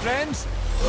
friends.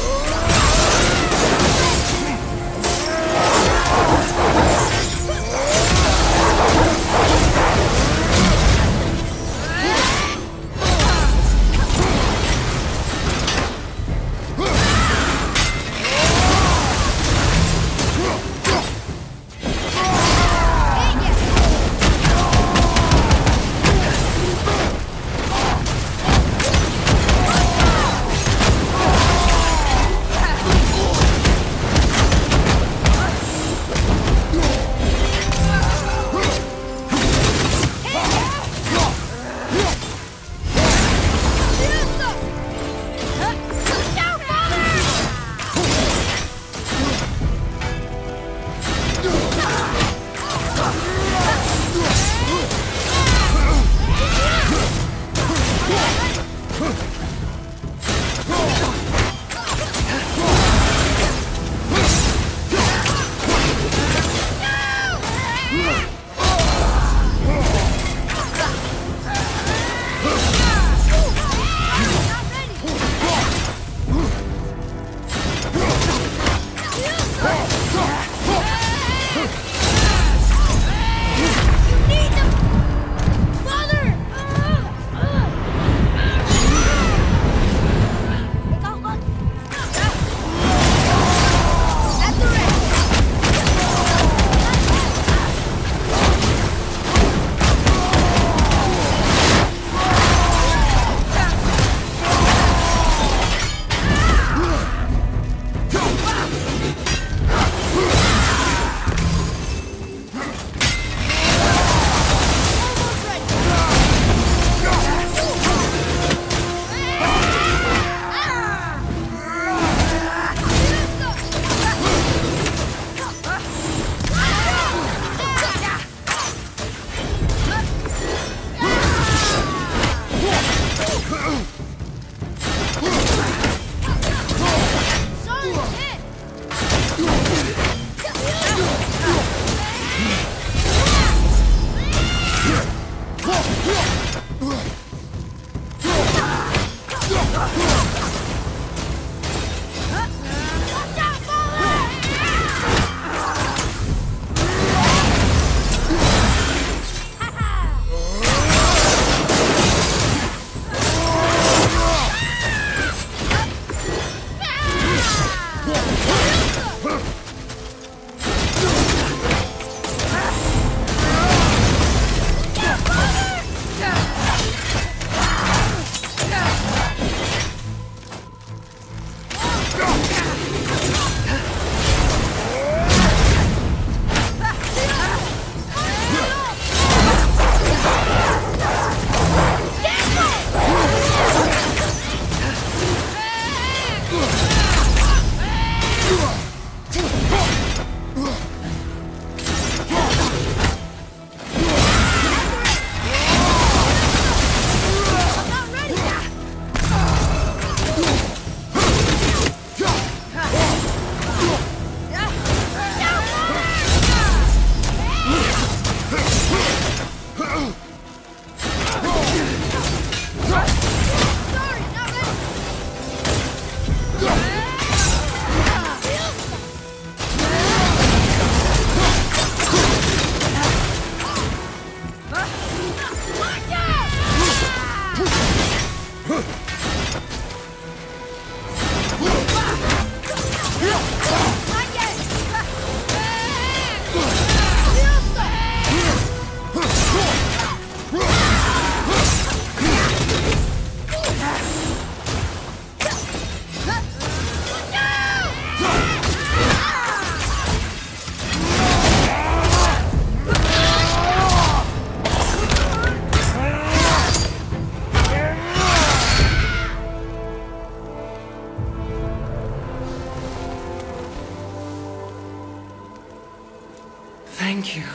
Thank you.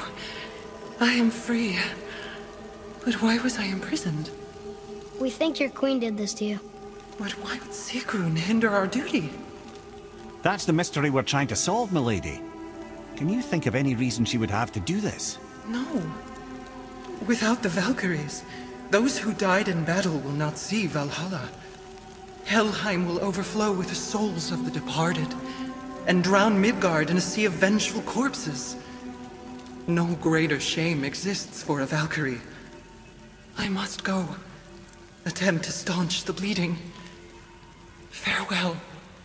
I am free. But why was I imprisoned? We think your queen did this to you. But why would Sigrun hinder our duty? That's the mystery we're trying to solve, milady. Can you think of any reason she would have to do this? No. Without the Valkyries, those who died in battle will not see Valhalla. Helheim will overflow with the souls of the departed, and drown Midgard in a sea of vengeful corpses. No greater shame exists for a Valkyrie. I must go. Attempt to staunch the bleeding. Farewell.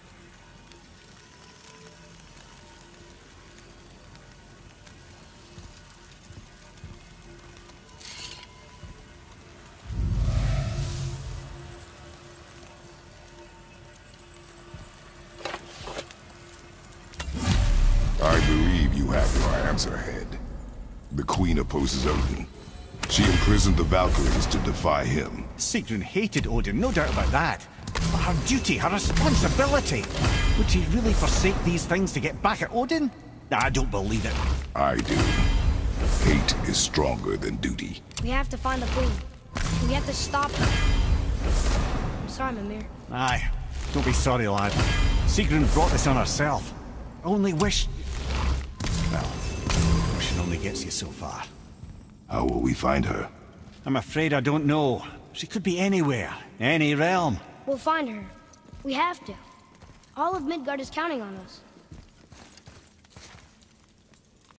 I believe you have your answer, Head. The Queen opposes Odin. She imprisoned the Valkyries to defy him. Sigrun hated Odin, no doubt about that. But her duty, her responsibility. Would she really forsake these things to get back at Odin? I don't believe it. I do. Hate is stronger than duty. We have to find the queen. We have to stop her. I'm sorry, Mimir. Aye, don't be sorry, lad. Sigrun brought this on herself. Only wish... Well, wishing only gets you so far. How will we find her? I'm afraid I don't know. She could be anywhere, any realm. We'll find her. We have to. All of Midgard is counting on us.